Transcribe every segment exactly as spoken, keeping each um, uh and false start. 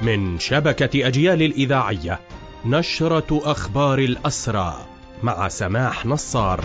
من شبكة أجيال الإذاعية، نشرة أخبار الأسرى مع سماح نصار.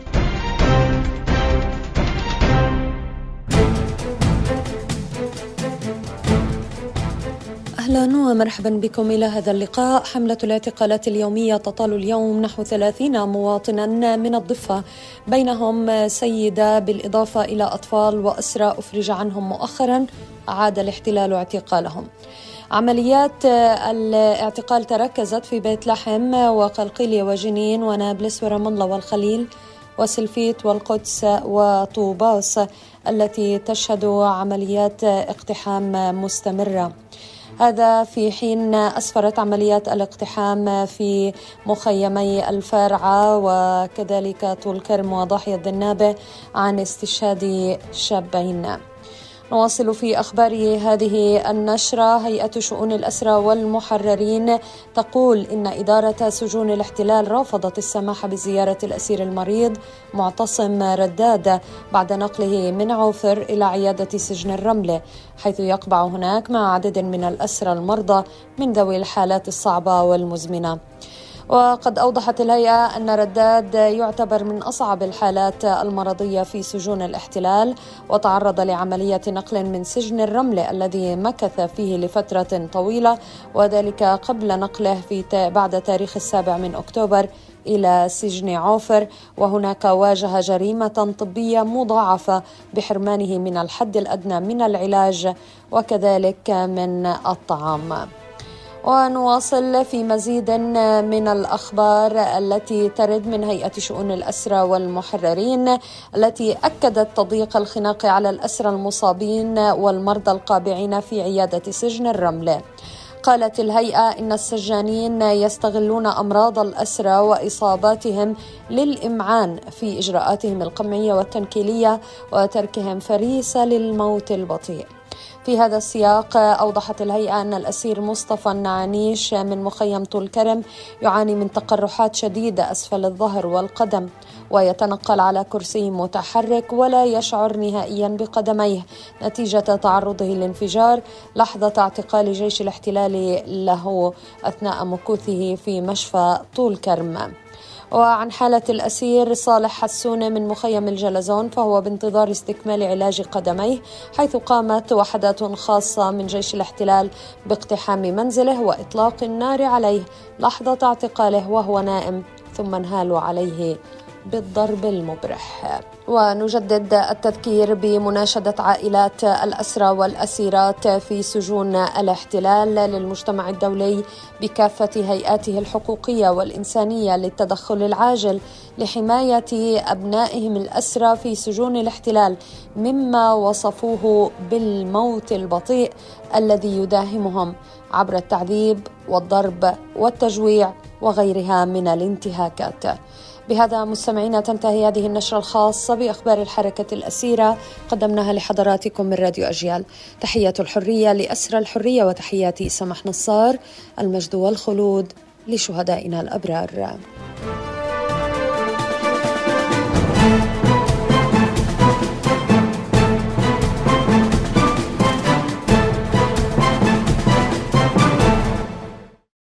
أهلا ومرحبا بكم إلى هذا اللقاء. حملة الاعتقالات اليومية تطال اليوم نحو ثلاثين مواطنا من الضفة، بينهم سيدة بالإضافة إلى أطفال وأسرى أفرج عنهم مؤخرا عاد الاحتلال اعتقالهم. عمليات الاعتقال تركزت في بيت لحم وقلقيلية وجنين ونابلس ورام الله والخليل وسلفيت والقدس وطوباس التي تشهد عمليات اقتحام مستمرة. هذا في حين أسفرت عمليات الاقتحام في مخيمي الفارعة وكذلك طول كرم وضاحية الذنابة عن استشهاد شابين. نواصل في أخبار هذه النشرة. هيئة شؤون الأسرى والمحررين تقول إن إدارة سجون الاحتلال رفضت السماح بزيارة الأسير المريض معتصم رداد بعد نقله من عوفر إلى عيادة سجن الرملة، حيث يقبع هناك مع عدد من الأسرى المرضى من ذوي الحالات الصعبة والمزمنة. وقد أوضحت الهيئة أن رداد يعتبر من أصعب الحالات المرضية في سجون الاحتلال، وتعرض لعملية نقل من سجن الرملة الذي مكث فيه لفترة طويلة، وذلك قبل نقله في بعد تاريخ السابع من أكتوبر إلى سجن عوفر، وهناك واجه جريمة طبية مضاعفة بحرمانه من الحد الأدنى من العلاج وكذلك من الطعام. ونواصل في مزيد من الأخبار التي ترد من هيئة شؤون الأسرى والمحررين، التي أكدت تضييق الخناق على الأسرى المصابين والمرضى القابعين في عيادة سجن الرملة. قالت الهيئة إن السجانين يستغلون أمراض الأسرى وإصاباتهم للإمعان في إجراءاتهم القمعية والتنكيلية وتركهم فريسة للموت البطيء. في هذا السياق أوضحت الهيئة أن الأسير مصطفى النعنيش من مخيم طول كرم يعاني من تقرحات شديدة أسفل الظهر والقدم، ويتنقل على كرسي متحرك ولا يشعر نهائيا بقدميه نتيجة تعرضه للانفجار لحظة اعتقال جيش الاحتلال له أثناء مكوثه في مشفى طول كرم. وعن حالة الأسير صالح حسونة من مخيم الجلزون، فهو بانتظار استكمال علاج قدميه، حيث قامت وحدات خاصة من جيش الاحتلال باقتحام منزله وإطلاق النار عليه لحظة اعتقاله وهو نائم، ثم انهالوا عليه بالضرب المبرح. ونجدد التذكير بمناشدة عائلات الأسرى والأسيرات في سجون الاحتلال للمجتمع الدولي بكافة هيئاته الحقوقية والإنسانية للتدخل العاجل لحماية أبنائهم الأسرى في سجون الاحتلال مما وصفوه بالموت البطيء الذي يداهمهم عبر التعذيب والضرب والتجويع وغيرها من الانتهاكات. بهذا مستمعينا تنتهي هذه النشرة الخاصة بأخبار الحركة الأسيرة، قدمناها لحضراتكم من راديو أجيال. تحية الحرية لأسرى الحرية، وتحياتي سماح نصار. المجد والخلود لشهدائنا الأبرار.